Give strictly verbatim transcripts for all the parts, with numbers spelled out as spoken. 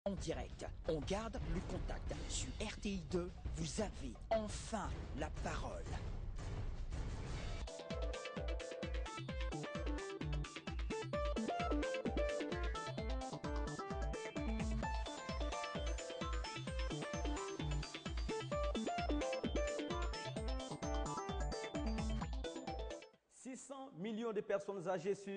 en direct. On garde le contact. Sur R T I deux, vous avez enfin la parole. six cents millions de personnes âgées sur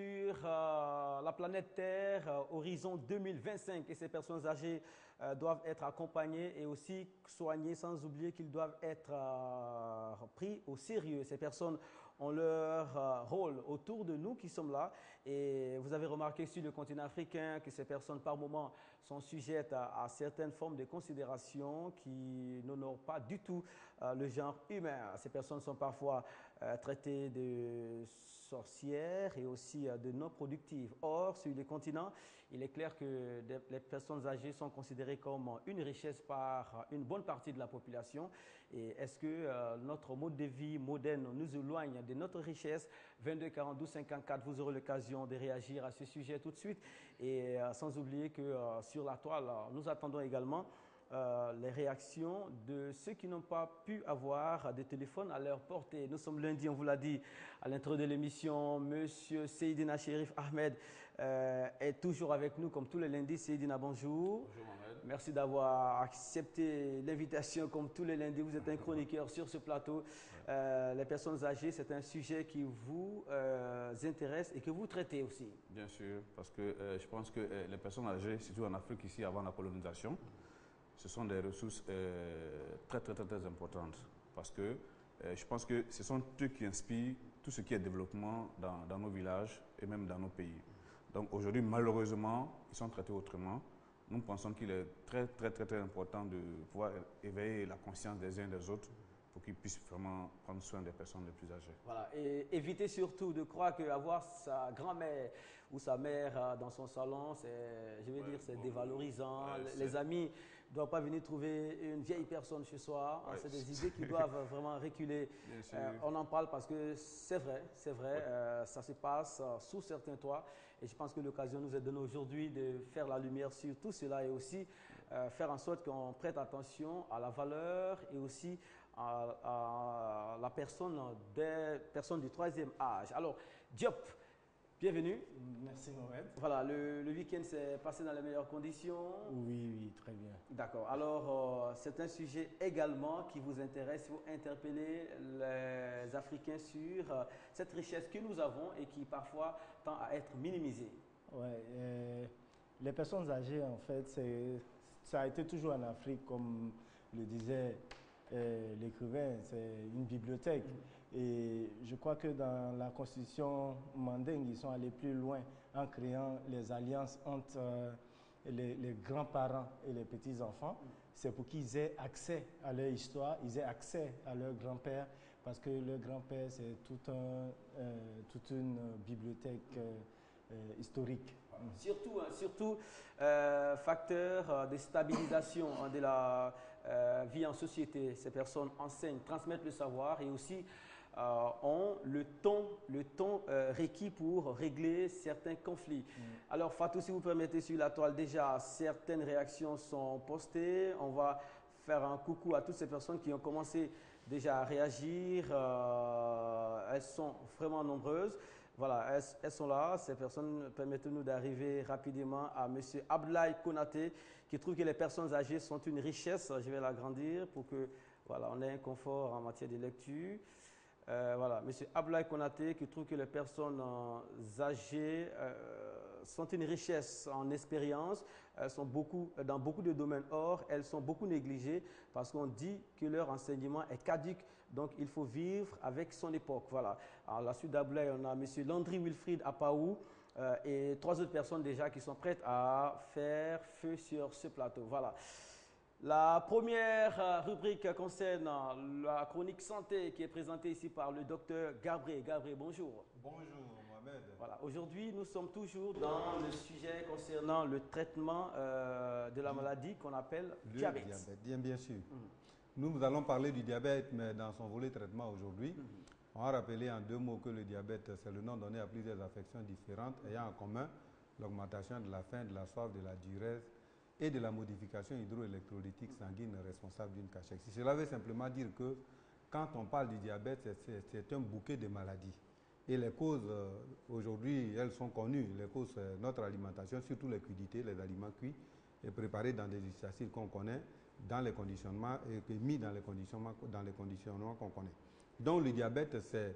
euh, la planète Terre, euh, horizon deux mille vingt-cinq. Et ces personnes âgées euh, doivent être accompagnées et aussi soignées, sans oublier qu'ils doivent être euh, pris au sérieux. Ces personnes ont leur euh, rôle autour de nous qui sommes là. Et vous avez remarqué sur le continent africain que ces personnes, par moments, sont sujettes à, à certaines formes de considération qui n'honorent pas du tout euh, le genre humain. Ces personnes sont parfois euh, traitées de sorcières et aussi euh, de non productives. Or, sur les continents, il est clair que des, les personnes âgées sont considérées comme une richesse par une bonne partie de la population. Et est-ce que euh, notre mode de vie moderne nous éloigne de notre richesse? Vingt-deux quarante-deux cinquante-quatre, vous aurez l'occasion de réagir à ce sujet tout de suite. Et euh, sans oublier que euh, sur la toile, nous attendons également Euh, les réactions de ceux qui n'ont pas pu avoir des téléphones à leur portée. Nous sommes lundi, on vous l'a dit à l'intro de l'émission. Monsieur Seydina Chérif Ahmed euh, est toujours avec nous comme tous les lundis. Seydina, bonjour. Bonjour Mohamed. Merci d'avoir accepté l'invitation comme tous les lundis. Vous êtes un chroniqueur sur ce plateau. Ouais. Euh, les personnes âgées, c'est un sujet qui vous euh, intéresse et que vous traitez aussi. Bien sûr, parce que euh, je pense que euh, les personnes âgées, surtout en Afrique ici avant la colonisation, ce sont des ressources euh, très, très, très, très importantes parce que euh, je pense que ce sont eux qui inspirent tout ce qui est développement dans, dans nos villages et même dans nos pays. Donc aujourd'hui, malheureusement, ils sont traités autrement. Nous pensons qu'il est très, très, très, très important de pouvoir éveiller la conscience des uns et des autres pour qu'ils puissent vraiment prendre soin des personnes les plus âgées. Voilà, et éviter surtout de croire qu'avoir sa grand-mère ou sa mère dans son salon, c'est, je veux ouais, dire, c'est bon, dévalorisant. Ouais, les c'est... amis ne doivent pas venir trouver une vieille personne chez soi. Ouais, c'est des c'est... idées qui doivent vraiment reculer. Euh, on en parle parce que c'est vrai, c'est vrai, ouais. euh, ça se passe euh, sous certains toits. Et je pense que l'occasion nous est donnée aujourd'hui de faire la lumière sur tout cela et aussi euh, faire en sorte qu'on prête attention à la valeur et aussi à À, à la personne des personnes du troisième âge. Alors, Diop, bienvenue. Merci Mohamed. Voilà, le, le week-end s'est passé dans les meilleures conditions. Oui, oui, très bien. D'accord. Alors, euh, c'est un sujet également qui vous intéresse. Vous interpellez les Africains sur euh, cette richesse que nous avons et qui parfois tend à être minimisée. Oui, euh, les personnes âgées, en fait, c'est, ça a été toujours en Afrique, comme le disait Euh, l'écrivain, c'est une bibliothèque. Mmh. Et je crois que dans la constitution mandingue, ils sont allés plus loin en créant les alliances entre euh, les, les grands-parents et les petits-enfants. Mmh. C'est pour qu'ils aient accès à leur histoire, ils aient accès à leur grand-père, parce que leur grand-père, c'est tout un, euh, toute une bibliothèque euh, Euh, historique. Surtout, hein, surtout euh, facteur euh, de stabilisation hein, de la euh, vie en société. Ces personnes enseignent, transmettent le savoir et aussi euh, ont le ton, le ton euh, requis pour régler certains conflits. Mm. Alors Fatou, si vous permettez, sur la toile, déjà certaines réactions sont postées. On va faire un coucou à toutes ces personnes qui ont commencé déjà à réagir. Euh, elles sont vraiment nombreuses. Voilà, elles, elles sont là. Ces personnes, permettez-nous d'arriver rapidement à M. Abdoulaye Konaté, qui trouve que les personnes âgées sont une richesse. Je vais l'agrandir pour que voilà, on ait un confort en matière de lecture. Euh, voilà, M. Abdoulaye Konaté qui trouve que les personnes euh, âgées euh, sont une richesse en expérience, elles sont beaucoup, dans beaucoup de domaines. Or, elles sont beaucoup négligées parce qu'on dit que leur enseignement est caduc, donc il faut vivre avec son époque. Voilà. À la suite d'Abdoulaye, on a M. Landry Wilfried Apaou euh, et trois autres personnes déjà qui sont prêtes à faire feu sur ce plateau. Voilà. La première rubrique concerne la chronique santé qui est présentée ici par le docteur Gabriel. Gabriel, bonjour. Bonjour Mohamed. Voilà, aujourd'hui nous sommes toujours dans le sujet concernant le traitement euh, de la maladie qu'on appelle le diabète. diabète. Bien, bien sûr. Mm. Nous, nous allons parler du diabète, mais dans son volet traitement aujourd'hui. Mm. On va rappeler en deux mots que le diabète, c'est le nom donné à plusieurs affections différentes ayant en commun l'augmentation de la faim, de la soif, de la diurèse et de la modification hydroélectrolytique sanguine responsable d'une cachexie. Cela veut simplement dire que quand on parle du diabète, c'est un bouquet de maladies. Et les causes, euh, aujourd'hui, elles sont connues. Les causes, c'est notre alimentation, surtout les crudités, les aliments cuits, et préparés dans des ustensiles qu'on connaît, dans les conditionnements, et mis dans les conditionnements, dans les conditionnements qu'on connaît. Donc le diabète,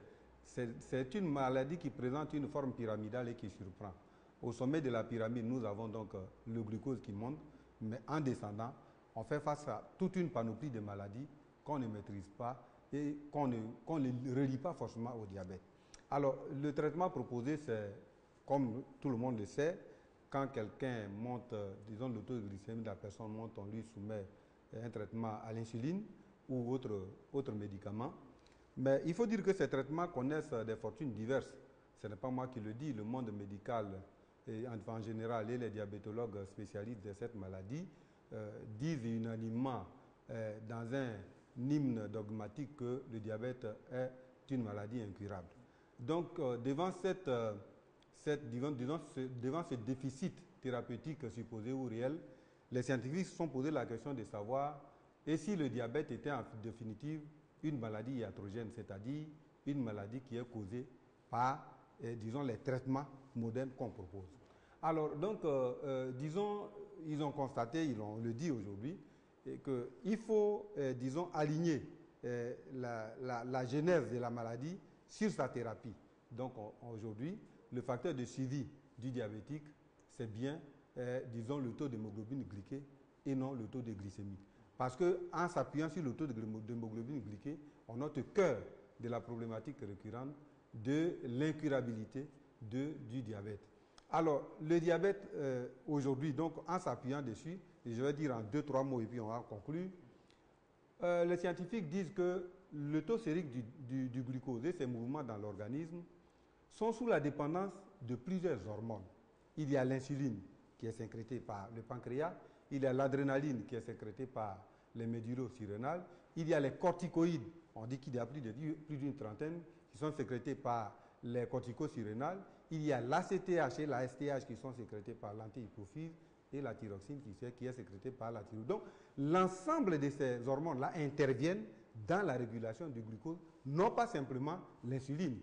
c'est une maladie qui présente une forme pyramidale et qui surprend. Au sommet de la pyramide, nous avons donc euh, le glucose qui monte, mais en descendant, on fait face à toute une panoplie de maladies qu'on ne maîtrise pas et qu'on ne, qu'on ne relie pas forcément au diabète. Alors, le traitement proposé, c'est, comme tout le monde le sait, quand quelqu'un monte, euh, disons, le taux de glycémie de la personne monte, on lui soumet un traitement à l'insuline ou autre, autre médicament. Mais il faut dire que ces traitements connaissent des fortunes diverses. Ce n'est pas moi qui le dis, le monde médical et en, en général et les diabétologues spécialistes de cette maladie euh, disent unanimement euh, dans un hymne dogmatique que le diabète est une maladie incurable. Donc, euh, devant, cette, euh, cette, disons, disons, ce, devant ce déficit thérapeutique supposé ou réel, les scientifiques se sont posé la question de savoir et si le diabète était en définitive une maladie iatrogène, c'est-à-dire une maladie qui est causée par, euh, disons, les traitements modernes qu'on propose. Alors, donc, euh, euh, disons, ils ont constaté, ils ont, on le dit aujourd'hui, qu'il faut, euh, disons, aligner euh, la, la, la genèse de la maladie sur sa thérapie. Donc, aujourd'hui, le facteur de suivi du diabétique, c'est bien, euh, disons, le taux d'hémoglobine glyquée et non le taux de glycémie. Parce qu'en s'appuyant sur le taux d'hémoglobine glyquée, on note au cœur de la problématique récurrente de l'incurabilité du diabète. Alors, le diabète, euh, aujourd'hui, donc, en s'appuyant dessus, et je vais dire en deux, trois mots et puis on va conclure, euh, les scientifiques disent que le taux sérique du, du, du glucose et ses mouvements dans l'organisme sont sous la dépendance de plusieurs hormones. Il y a l'insuline qui est sécrétée par le pancréas, il y a l'adrénaline qui est sécrétée par les médulo-surrénales, il y a les corticoïdes, on dit qu'il y a plus d'une trentaine, qui sont sécrétés par les corticosurrénales, il y a l'A C T H et la S T H qui sont sécrétés par l'antihypophyse et la thyroxine qui, qui est sécrétée par la thyroïde. Donc, l'ensemble de ces hormones-là interviennent dans la régulation du glucose, non pas simplement l'insuline.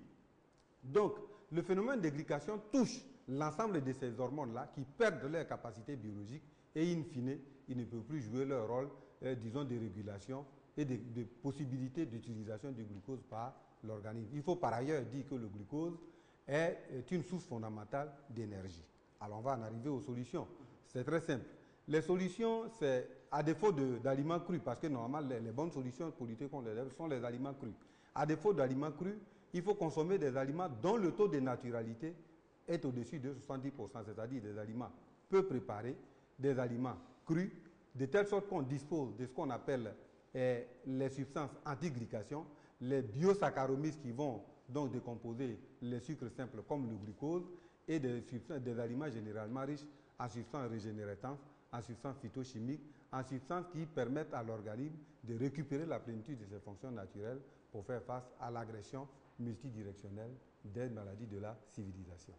Donc, le phénomène de glycation touche l'ensemble de ces hormones-là qui perdent leur capacité biologique et, in fine, ils ne peuvent plus jouer leur rôle, euh, disons, de régulation et de, de possibilité d'utilisation du glucose par l'organisme. Il faut par ailleurs dire que le glucose est, est une source fondamentale d'énergie. Alors, on va en arriver aux solutions. C'est très simple. Les solutions, c'est à défaut d'aliments crus, parce que normalement, les, les bonnes solutions pour lutter contre les lèvres sont les aliments crus. À défaut d'aliments crus, il faut consommer des aliments dont le taux de naturalité est au-dessus de soixante-dix pour cent, c'est-à-dire des aliments peu préparés, des aliments crus, de telle sorte qu'on dispose de ce qu'on appelle eh, les substances anti-glycation, les biosaccharomyces qui vont donc décomposer les sucres simples comme le glucose et des, des aliments généralement riches en substances régénératrices, en substances phytochimiques, en substances qui permettent à l'organisme de récupérer la plénitude de ses fonctions naturelles pour faire face à l'agression multidirectionnelle des maladies de la civilisation.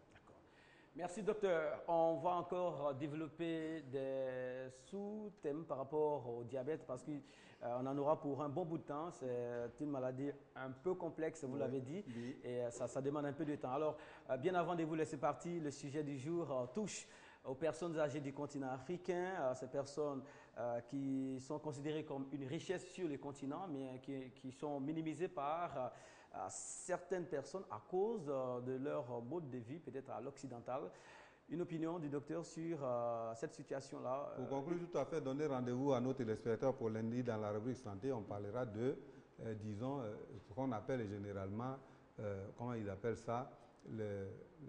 Merci docteur. On va encore développer des sous-thèmes par rapport au diabète parce qu'on euh, en aura pour un bon bout de temps. C'est une maladie un peu complexe, vous oui, l'avez dit, oui. et ça, ça demande un peu de temps. Alors, euh, bien avant de vous laisser partir, le sujet du jour euh, touche aux personnes âgées du continent africain, euh, ces personnes euh, qui sont considérées comme une richesse sur le continent, mais qui, qui sont minimisées par euh, à certaines personnes à cause euh, de leur mode de vie, peut-être à l'occidental. Une opinion du docteur sur euh, cette situation-là. Pour conclure, tout à fait, donner rendez-vous à nos téléspectateurs pour lundi dans la rubrique santé. On parlera de, euh, disons, euh, ce qu'on appelle généralement, euh, comment ils appellent ça, le, le,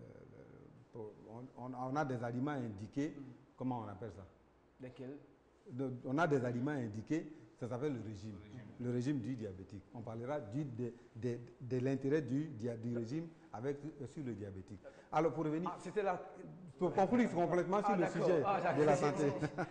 le, on, on a des aliments indiqués, mm. comment on appelle ça? Lesquels? de, On a des aliments indiqués. Ça s'appelle le régime, le régime, le régime du diabétique. On parlera du, de, de, de l'intérêt du, du régime avec, sur le diabétique. Alors, pour revenir, ah, c'était la... pour conclure complètement sur ah, le sujet ah, de la santé,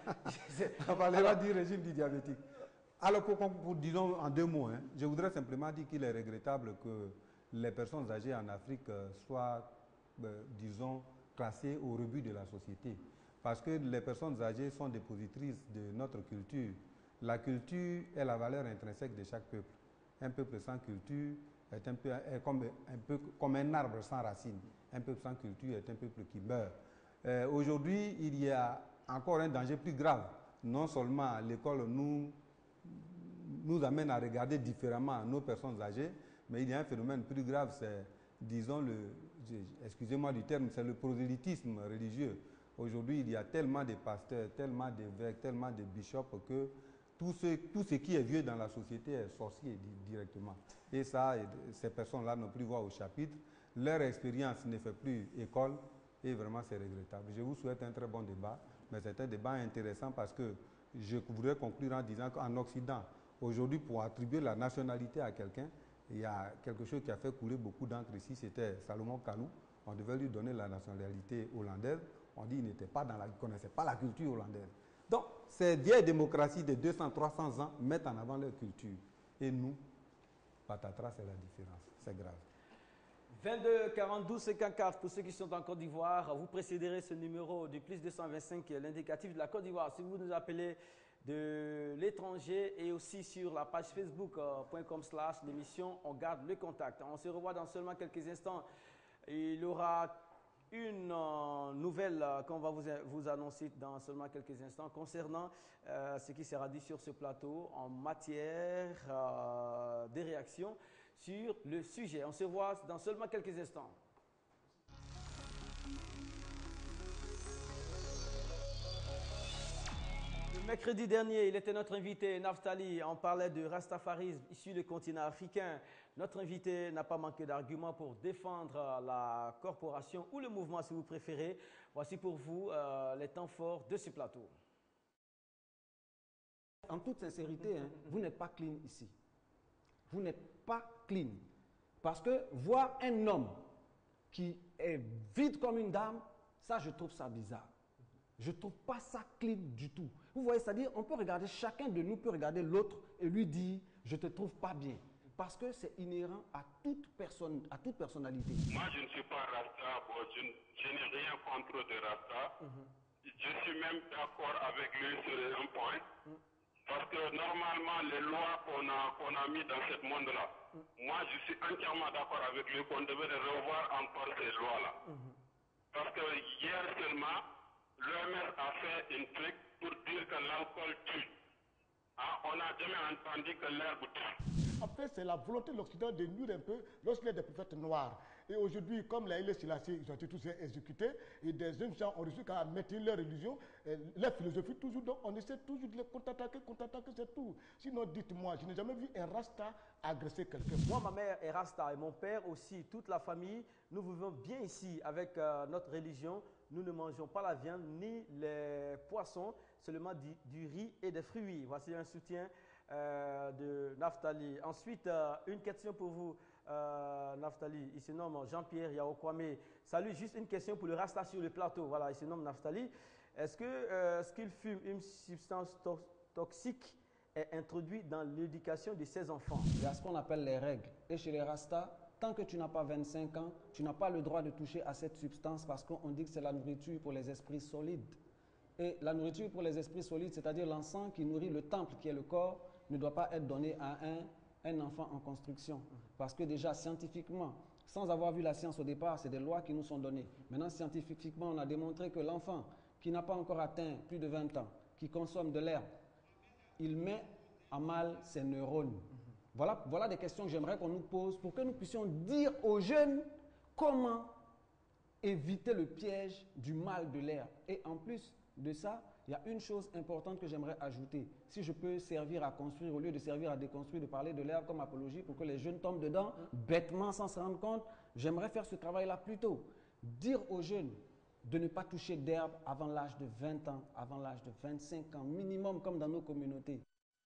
on parlera Alors... du régime du diabétique. Alors, pour, pour, disons en deux mots, hein, je voudrais simplement dire qu'il est regrettable que les personnes âgées en Afrique soient, euh, disons, classées au rebut de la société. Parce que les personnes âgées sont dépositrices de notre culture. La culture est la valeur intrinsèque de chaque peuple. Un peuple sans culture est, un peu, est comme, un peu comme un arbre sans racines. Un peuple sans culture est un peuple qui meurt. Euh, Aujourd'hui, il y a encore un danger plus grave. Non seulement l'école nous, nous amène à regarder différemment nos personnes âgées, mais il y a un phénomène plus grave, c'est, disons, le, excusez-moi du terme, c'est le prosélytisme religieux. Aujourd'hui, il y a tellement de pasteurs, tellement d'évêques, tellement de bishops que tout ce, tout ce qui est vieux dans la société est sorcier directement. Et ça, ces personnes-là n'ont plus voix au chapitre. Leur expérience ne fait plus école et vraiment c'est regrettable. Je vous souhaite un très bon débat, mais c'est un débat intéressant parce que je voudrais conclure en disant qu'en Occident, aujourd'hui, pour attribuer la nationalité à quelqu'un, il y a quelque chose qui a fait couler beaucoup d'encre ici, c'était Salomon Kalou. On devait lui donner la nationalité hollandaise. On dit qu'il n'était pas dans la, il ne connaissait pas la culture hollandaise. Donc, ces vieilles démocraties de deux cents, trois cents ans mettent en avant leur culture. Et nous, patatras, c'est la différence. C'est grave. vingt-deux quarante-deux cinquante-quatre pour ceux qui sont en Côte d'Ivoire. Vous précéderez ce numéro du plus deux cent vingt-cinq qui est l'indicatif de la Côte d'Ivoire. Si vous nous appelez de l'étranger et aussi sur la page facebook point com slash l'émission, on garde le contact. On se revoit dans seulement quelques instants. Il y aura une euh, nouvelle euh, qu'on va vous, vous annoncer dans seulement quelques instants concernant euh, ce qui sera dit sur ce plateau en matière euh, de réaction sur le sujet. On se voit dans seulement quelques instants. Le mercredi dernier, il était notre invité, Naftali. On parlait de rastafarisme issu du continent africain. Notre invité n'a pas manqué d'arguments pour défendre la corporation ou le mouvement, si vous préférez. Voici pour vous euh, les temps forts de ce plateau. En toute sincérité, hein, vous n'êtes pas clean ici. Vous n'êtes pas clean. Parce que voir un homme qui est vide comme une dame, ça, je trouve ça bizarre. Je ne trouve pas ça clean du tout. Vous voyez, c'est-à-dire, on peut regarder, chacun de nous peut regarder l'autre et lui dire « je ne te trouve pas bien ». Parce que c'est inhérent à toute personne, à toute personnalité. Moi, je ne suis pas Rasta, bon, je, je n'ai rien contre de Rasta. Mm-hmm. Je suis même d'accord avec lui sur un point. Mm. Parce que normalement, les lois qu'on a, qu'on a mises dans ce monde-là, mm. moi, je suis entièrement d'accord avec lui qu'on devait revoir encore ces lois-là. Mm-hmm. Parce que hier seulement, l'O M S a fait une truc pour dire que l'alcool tue. Ah, on n'a jamais entendu que l'herbe tue. En fait, c'est la volonté de l'Occident de nuire un peu lorsqu'il y a des prophètes noirs. Et aujourd'hui, comme les Haïlé Sélassié, ils ont été tous exécutés, et des jeunes gens ont réussi à maintenir leur religion, leur philosophie toujours. Donc, on essaie toujours de les contre-attaquer, contre-attaquer, c'est tout. Sinon, dites-moi, je n'ai jamais vu un Rasta agresser quelqu'un. Moi, ma mère est Rasta et mon père aussi, toute la famille. Nous vivons bien ici avec euh, notre religion. Nous ne mangeons pas la viande ni les poissons, seulement du, du riz et des fruits. Voici un soutien euh, de Naftali. Ensuite, euh, une question pour vous, euh, Naftali. Il se nomme Jean-Pierre Yaokwame. Salut, juste une question pour le Rasta sur le plateau. Voilà, il se nomme Naftali. Est-ce que euh, ce qu'il fume, une substance to toxique, est introduite dans l'éducation de ses enfants? Il y a ce qu'on appelle les règles. Et chez les Rastas, tant que tu n'as pas vingt-cinq ans, tu n'as pas le droit de toucher à cette substance parce qu'on dit que c'est la nourriture pour les esprits solides. Et la nourriture pour les esprits solides, c'est-à-dire l'encens qui nourrit le temple qui est le corps, ne doit pas être donné à un, un enfant en construction. Parce que déjà, scientifiquement, sans avoir vu la science au départ, c'est des lois qui nous sont données. Maintenant, scientifiquement, on a démontré que l'enfant qui n'a pas encore atteint plus de vingt ans, qui consomme de l'herbe, il met à mal ses neurones. Voilà, voilà des questions que j'aimerais qu'on nous pose pour que nous puissions dire aux jeunes comment éviter le piège du mal de l'herbe. Et en plus de ça, il y a une chose importante que j'aimerais ajouter. Si je peux servir à construire au lieu de servir à déconstruire, de parler de l'herbe comme apologie pour que les jeunes tombent dedans, bêtement sans se rendre compte, j'aimerais faire ce travail-là plus tôt. Dire aux jeunes de ne pas toucher d'herbe avant l'âge de vingt ans, avant l'âge de vingt-cinq ans, minimum comme dans nos communautés.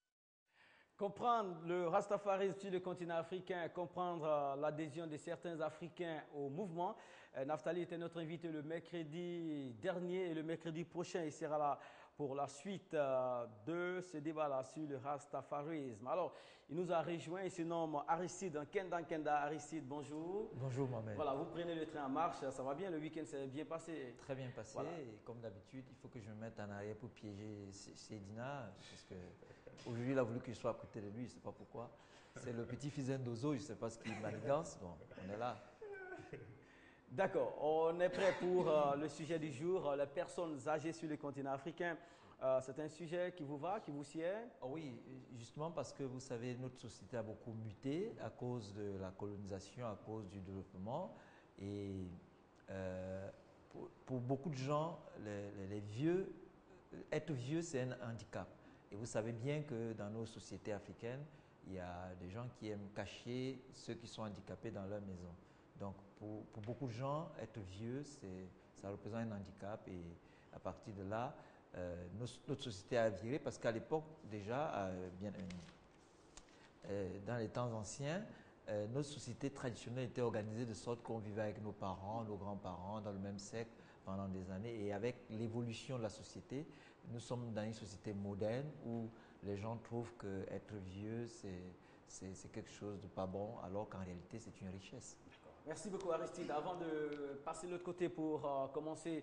Comprendre le rastafarisme sur le continent africain, comprendre euh, l'adhésion de certains Africains au mouvement. Euh, Naftali était notre invité le mercredi dernier et le mercredi prochain, il sera là pour la suite euh, de ce débat-là sur le rastafarisme. Alors, il nous a rejoint, il se nomme Aristide, Kenda Kenda. Aristide, bonjour. Bonjour Mohamed. Voilà, vous prenez le train en marche, ça va bien, le week-end s'est bien passé? Très bien passé, Voilà. et comme d'habitude, il faut que je me mette en arrière pour piéger Seydina, parce que aujourd'hui il a voulu que je sois à côté de lui, je ne sais pas pourquoi. C'est le petit-fils d'Ozo, je ne sais pas ce qu'il manigance, donc on est là. D'accord, on est prêt pour euh, le sujet du jour, euh, les personnes âgées sur le continent africain. Euh, c'est un sujet qui vous va, qui vous sied? Oh oui, justement parce que vous savez, notre société a beaucoup muté à cause de la colonisation, à cause du développement. Et euh, pour, pour beaucoup de gens, les, les, les vieux, être vieux, c'est un handicap. Et vous savez bien que dans nos sociétés africaines, il y a des gens qui aiment cacher ceux qui sont handicapés dans leur maison. Donc, pour, pour beaucoup de gens, être vieux, ça représente un handicap. Et à partir de là, euh, nos, notre société a viré parce qu'à l'époque, déjà, euh, bien, euh, dans les temps anciens, euh, notre société traditionnelle était organisée de sorte qu'on vivait avec nos parents, nos grands-parents dans le même siècle pendant des années. Et avec l'évolution de la société, nous sommes dans une société moderne où les gens trouvent qu'être vieux, c'est quelque chose de pas bon, alors qu'en réalité, c'est une richesse. Merci beaucoup Aristide. Avant de passer de l'autre côté pour euh, commencer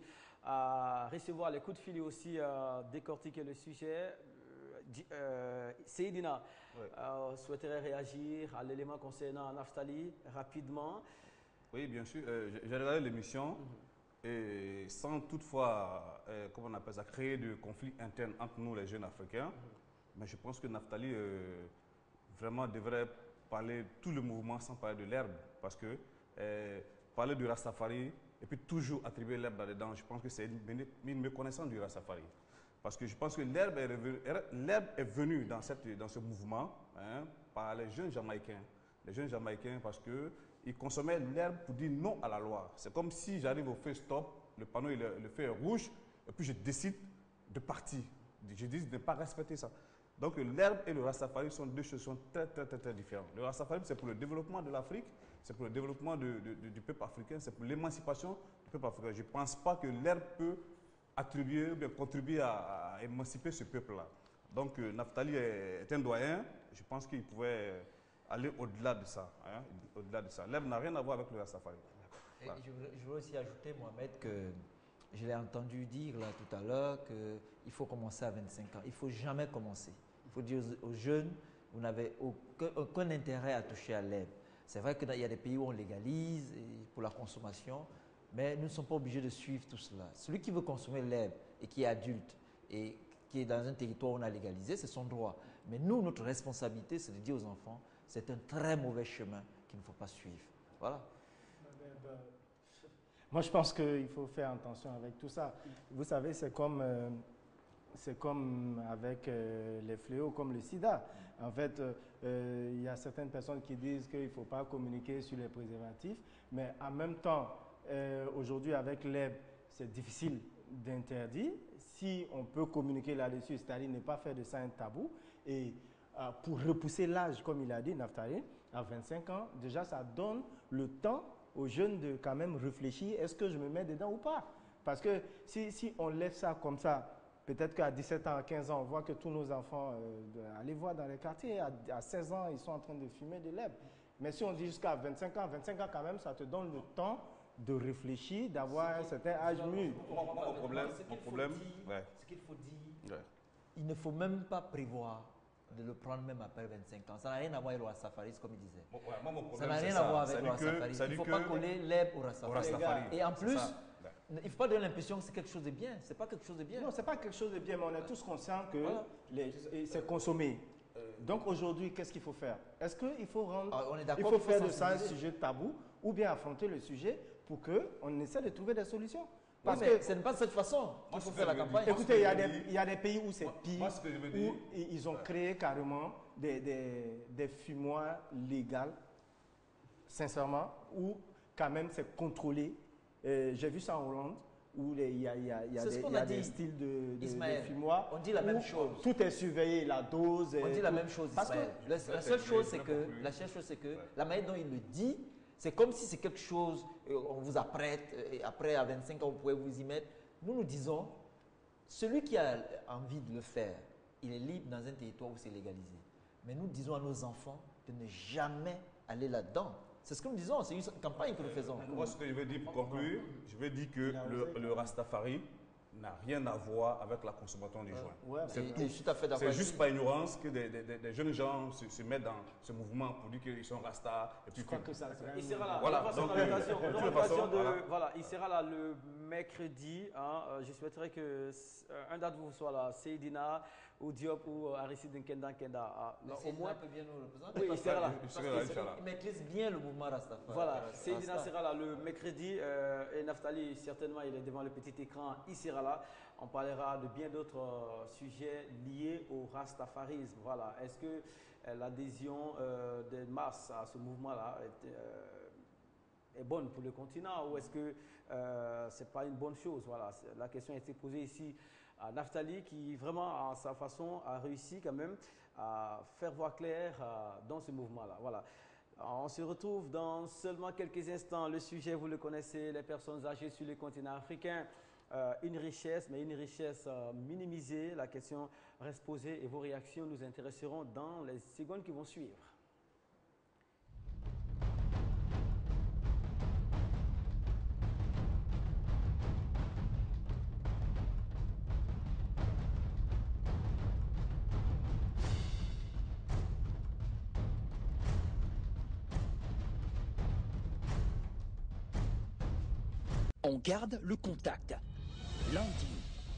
à recevoir les coups de fil et aussi euh, décortiquer le sujet, euh, euh, Seydina oui. euh, souhaiterait réagir à l'élément concernant Naftali rapidement. Oui, bien sûr. Euh, J'ai regardé l'émission mm-hmm. et sans toutefois, euh, comment on appelle ça, créer de conflits internes entre nous les jeunes Africains, mm-hmm. mais je pense que Naftali euh, vraiment devrait parler de tout le mouvement sans parler de l'herbe parce que Euh, parler du Rastafari et puis toujours attribuer l'herbe là-dedans, je pense que c'est une, une méconnaissance du Rastafari. Parce que je pense que l'herbe est, est venue dans, cette, dans ce mouvement hein, par les jeunes Jamaïcains. Les jeunes Jamaïcains parce qu'ils consommaient l'herbe pour dire non à la loi. C'est comme si j'arrive au feu stop, le panneau, le, le feu est rouge, et puis je décide de partir. Je décide de ne pas respecter ça. Donc l'herbe et le Rastafari sont deux choses sont très, très, très, très différentes. Le Rastafari, c'est pour le développement de l'Afrique, c'est pour le développement de, de, de, du peuple africain, c'est pour l'émancipation du peuple africain. Je ne pense pas que l'herbe peut attribuer ou bien contribuer à, à émanciper ce peuple-là. Donc euh, Naftali est, est un doyen, je pense qu'il pouvait aller au-delà de ça. Hein, au-delà de ça. L'herbe n'a rien à voir avec le Rastafari. Voilà. Je, je veux aussi ajouter, Mohamed, que je l'ai entendu dire là tout à l'heure qu'il faut commencer à vingt-cinq ans. Il ne faut jamais commencer. Il faut dire aux, aux jeunes, vous n'avez aucun, aucun intérêt à toucher à l'herbe. C'est vrai qu'il y a des pays où on légalise pour la consommation, mais nous ne sommes pas obligés de suivre tout cela. Celui qui veut consommer l'herbe et qui est adulte et qui est dans un territoire où on a légalisé, c'est son droit. Mais nous, notre responsabilité, c'est de dire aux enfants, c'est un très mauvais chemin qu'il ne faut pas suivre. Voilà. Moi, je pense qu'il faut faire attention avec tout ça. Vous savez, c'est comme, euh, c'est comme avec euh, les fléaux, comme le sida. En fait, euh, il y a certaines personnes qui disent qu'il ne faut pas communiquer sur les préservatifs, mais en même temps, euh, aujourd'hui, avec l'herbe, c'est difficile d'interdire. Si on peut communiquer là-dessus, c'est-à-dire ne pas faire de ça un tabou, et euh, pour repousser l'âge, comme il a dit, Naftali, à vingt-cinq ans, déjà, ça donne le temps aux jeunes de quand même réfléchir, est-ce que je me mets dedans ou pas? Parce que si, si on lève ça comme ça, peut-être qu'à dix-sept ans, à quinze ans, on voit que tous nos enfants, euh, allez voir dans les quartiers, à, à seize ans, ils sont en train de fumer de l'herbe. Mais si on dit jusqu'à vingt-cinq ans, vingt-cinq ans quand même, ça te donne le temps de réfléchir, d'avoir un certain âge mûr. Mon problème, mon problème, ouais. Ce qu'il faut dire, ouais. il ne faut même pas prévoir de le prendre même après vingt-cinq ans. Ça n'a rien à voir avec le Rastafari, comme il disait. Bon, ouais, moi, mon problème, ça n'a rien ça. à voir avec ça le Rastafari. Que, il ne faut pas coller l'herbe au Rastafari. Au Rastafari. Et en plus, ouais. il ne faut pas donner l'impression que c'est quelque chose de bien. Ce n'est pas quelque chose de bien. Non, ce n'est pas quelque chose de bien, mais on est tous conscients que voilà. c'est consommé. Euh, Donc aujourd'hui, qu'est-ce qu'il faut faire? Est-ce qu'il faut rendre, ah, on est il faut faire de ça un sujet tabou ou bien affronter le sujet pour qu'on essaie de trouver des solutions? Parce oui, que ce n'est pas de cette façon qu'il faut faire la campagne. Écoutez, il y, a des, il y a des pays où c'est pire, moi, que où dire, ils ont ouais. créé carrément des, des, des fumoirs légaux, sincèrement, où quand même c'est contrôlé. Euh, J'ai vu ça en Hollande, où les, il y a, il y a, il y a, des, il y a des styles de, de, Ismaël, de fumoirs. On dit la même chose. Tout est surveillé, la dose. On dit tout. la même chose, Parce Ismaël. que, la, la seule chose, c'est que, la seule chose, c'est que ouais. la manière dont il le dit, c'est comme si c'est quelque chose, euh, on vous apprête, et après à vingt-cinq ans, vous pouvez vous y mettre. Nous, nous disons, celui qui a envie de le faire, il est libre dans un territoire où c'est légalisé. Mais nous disons à nos enfants de ne jamais aller là-dedans. C'est ce que nous disons, c'est une campagne que nous faisons. Moi, ce que je veux dire pour conclure, je veux dire que le, le Rastafari n'a rien à voir avec la consommation du joint. Ouais, c'est et- tout. et je suis tout à fait d'accord C'est avec juste lui. par ignorance que des, des- des- des jeunes gens se, se mettent dans ce mouvement pour dire qu'ils sont Rasta. Et puis Je crois que ça serait Il un- sera là. Voilà, On aura donc, son invitation. euh, On de aura toute l'occasion façon, de, voilà. voilà, il sera là le mercredi. Hein. Euh, Je souhaiterais que euh, un d'entre vous soit là, Seydina ou Diop ou euh, Aristide Nkenda Nkenda. Ah, Mais au Seydina moins, peut bien nous représenter. Oui, il parce sera que- là. Il parce sera là, qu'il- Inch'Allah. il maîtrise bien le mouvement Rastafari. voilà, Rasta- Seydina sera là le mercredi euh, et Naftali, certainement, il est devant le petit écran, il sera là. On parlera de bien d'autres euh, sujets liés au rastafarisme. Voilà. Est-ce que euh, l'adhésion euh, des masses à ce mouvement-là est, euh, est bonne pour le continent ou est-ce que euh, ce n'est pas une bonne chose? Voilà. C'est- La question a été posée ici à Naftali qui, vraiment, à sa façon, a réussi quand même à faire voir clair euh, dans ce mouvement-là. Voilà. On se retrouve dans seulement quelques instants. Le sujet, vous le connaissez, les personnes âgées sur le continent africain. Euh, une richesse, mais une richesse euh, minimisée. La question reste posée et vos réactions nous intéresseront dans les secondes qui vont suivre. On garde le contact. Lundi.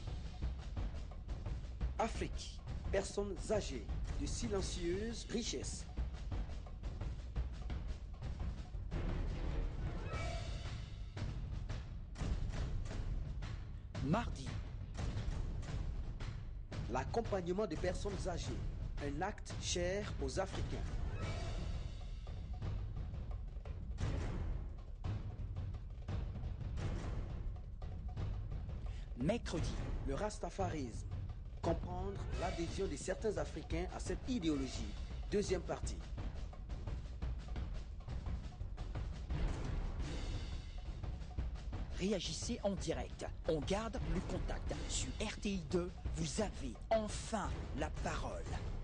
Afrique. Personnes âgées de silencieuses richesses. Mardi. L'accompagnement des personnes âgées. Un acte cher aux Africains. Mercredi, le rastafarisme. Comprendre l'adhésion de certains Africains à cette idéologie. Deuxième partie. Réagissez en direct. On garde le contact. Sur R T I deux, vous avez enfin la parole.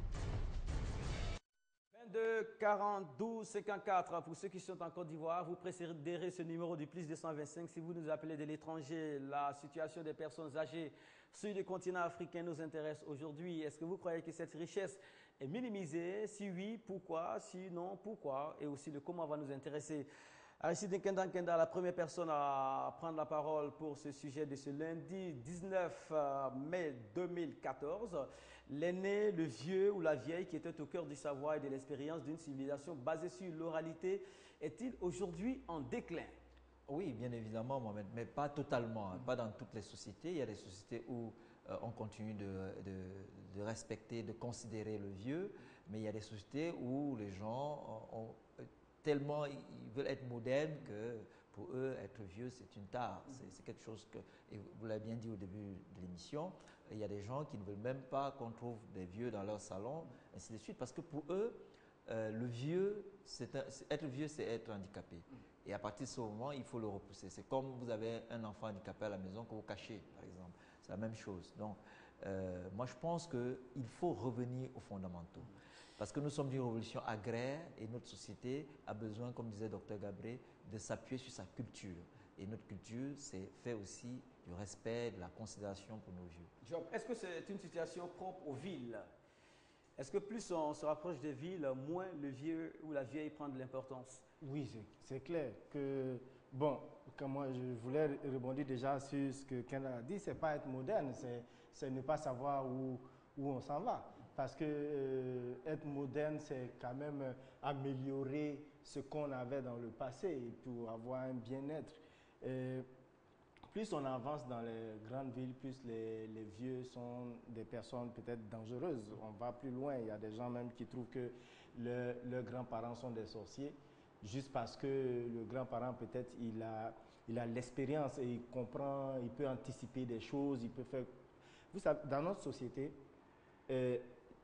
vingt-deux quarante douze cinquante-quatre pour ceux qui sont en Côte d'Ivoire. Vous précéderez ce numéro du plus deux cent vingt-cinq si vous nous appelez de l'étranger. La situation des personnes âgées sur le continent africain nous intéresse aujourd'hui. Est-ce que vous croyez que cette richesse est minimisée? Si oui, pourquoi? Si non, pourquoi? Et aussi le comment va nous intéresser. Aristide Nkenda Nkenda, la première personne à prendre la parole pour ce sujet de ce lundi dix-neuf mai deux mille quatorze. L'aîné, le vieux ou la vieille qui était au cœur du savoir et de l'expérience d'une civilisation basée sur l'oralité est-il aujourd'hui en déclin? Oui, bien évidemment, Mohamed, mais pas totalement, hein, pas dans toutes les sociétés. Il y a des sociétés où euh, on continue de, de- de respecter, de considérer le vieux, mais il y a des sociétés où les gens ont, ont- tellement ils veulent être modernes que pour eux, être vieux, c'est une tare. C'est c'est quelque chose que, et vous l'avez bien dit au début de l'émission, il y a des gens qui ne veulent même pas qu'on trouve des vieux dans leur salon, ainsi de suite, parce que pour eux, euh, le vieux, c'est un- c'est- être vieux, c'est être handicapé. Et à partir de ce moment, il faut le repousser. C'est comme vous avez un enfant handicapé à la maison que vous cachez, par exemple. C'est la même chose. Donc, euh, moi, je pense qu'il faut revenir aux fondamentaux. Parce que nous sommes d'une révolution agraire et notre société a besoin, comme disait docteur Gabré, de s'appuyer sur sa culture. Et notre culture, c'est fait aussi du respect, de la considération pour nos vieux. Job, est-ce que c'est une situation propre aux villes? Est-ce que plus on se rapproche des villes, moins le vieux ou la vieille prend de l'importance? Oui, c'est- c'est clair que, bon, comme moi je voulais rebondir déjà sur ce que Ken a dit, c'est pas être moderne, c'est- c'est ne pas savoir où, où on s'en va. Parce que euh, être moderne, c'est quand même euh, améliorer ce qu'on avait dans le passé pour avoir un bien-être. Euh, Plus on avance dans les grandes villes, plus les, les vieux sont des personnes peut-être dangereuses. On va plus loin. Il y a des gens même qui trouvent que le- leurs grands-parents sont des sorciers, juste parce que le grand-parent, peut-être, il a, il a l'expérience et il comprend, il peut anticiper des choses, il peut faire... Vous savez, dans notre société, euh,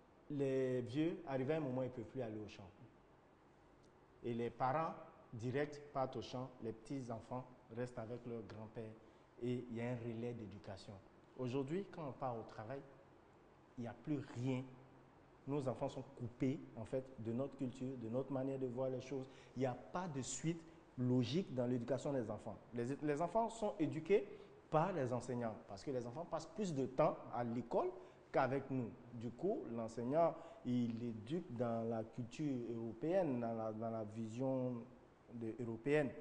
les vieux, arrivé à un moment, ils ne peuvent plus aller au champ. Et les parents, directs, partent au champ, les petits-enfants restent avec leur grand-père. Et il y a un relais d'éducation. Aujourd'hui, quand on part au travail, il n'y a plus rien. Nos enfants sont coupés, en fait, de notre culture, de notre manière de voir les choses. Il n'y a pas de suite logique dans l'éducation des enfants. Les, les enfants sont éduqués par les enseignants, parce que les enfants passent plus de temps à l'école qu'avec nous. Du coup, l'enseignant, il éduque dans la culture européenne, dans la, dans la vision de, européenne.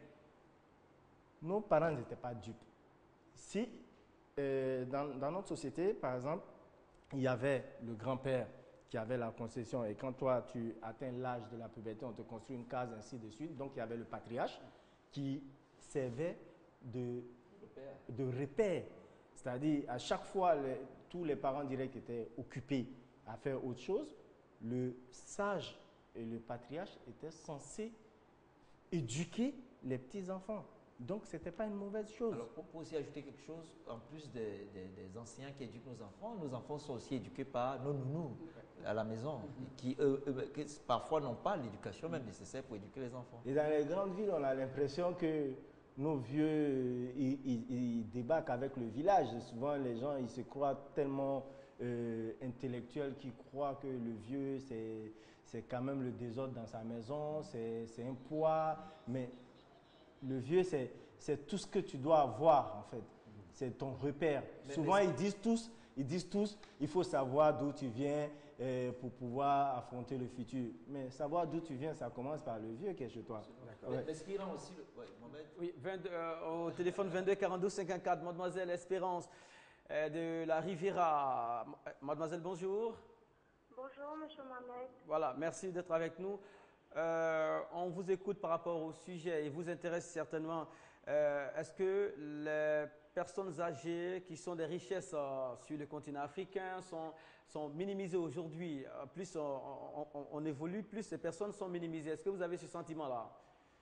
Nos parents n'étaient pas dupes. Si, euh, dans, dans notre société, par exemple, il y avait le grand-père qui avait la concession, et quand toi, tu atteins l'âge de la puberté, on te construit une case, ainsi de suite. Donc, il y avait le patriarche qui servait de, de repère. C'est-à-dire, à chaque fois, les, tous les parents directs étaient occupés à faire autre chose. Le sage et le patriarche étaient censés éduquer les petits-enfants. Donc, ce n'était pas une mauvaise chose. Alors, pour, pour aussi ajouter quelque chose, en plus des, des, des anciens qui éduquent nos enfants, nos enfants sont aussi éduqués par nos nounous à la maison, qui eux, eux, qui parfois n'ont pas l'éducation même nécessaire pour éduquer les enfants. Et dans les grandes villes, on a l'impression que nos vieux, ils, ils, ils débarquent avec le village. Souvent, les gens, ils se croient tellement euh, intellectuels qu'ils croient que le vieux, c'est, c'est quand même le désordre dans sa maison, c'est, c'est un poids. Mais le vieux, c'est, c'est tout ce que tu dois avoir, en fait. C'est ton repère. Mais Souvent, mais ils disent tous, ils disent tous, il faut savoir d'où tu viens euh, pour pouvoir affronter le futur. Mais savoir d'où tu viens, ça commence par le vieux qui est chez toi. Ouais. L'Espérance aussi, le... ouais, Mohamed. Oui, vingt-deux, euh, au téléphone vingt-deux quarante-deux cinquante-quatre, mademoiselle Espérance euh, de la Riviera. Mademoiselle, bonjour. Bonjour, monsieur Mohamed. Voilà, merci d'être avec nous. Euh, on vous écoute par rapport au sujet et vous intéresse certainement. Euh, est-ce que les personnes âgées qui sont des richesses euh, sur le continent africain sont, sont minimisées aujourd'hui? euh, Plus on, on, on, on évolue, plus ces personnes sont minimisées. Est-ce que vous avez ce sentiment-là?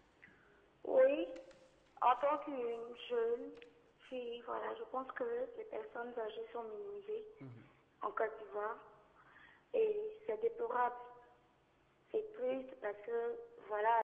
Oui, en tant qu'une jeune fille, voilà, je pense que les personnes âgées sont minimisées mm-hmm. en Côte d'Ivoire et c'est déplorable. C'est triste parce que, voilà,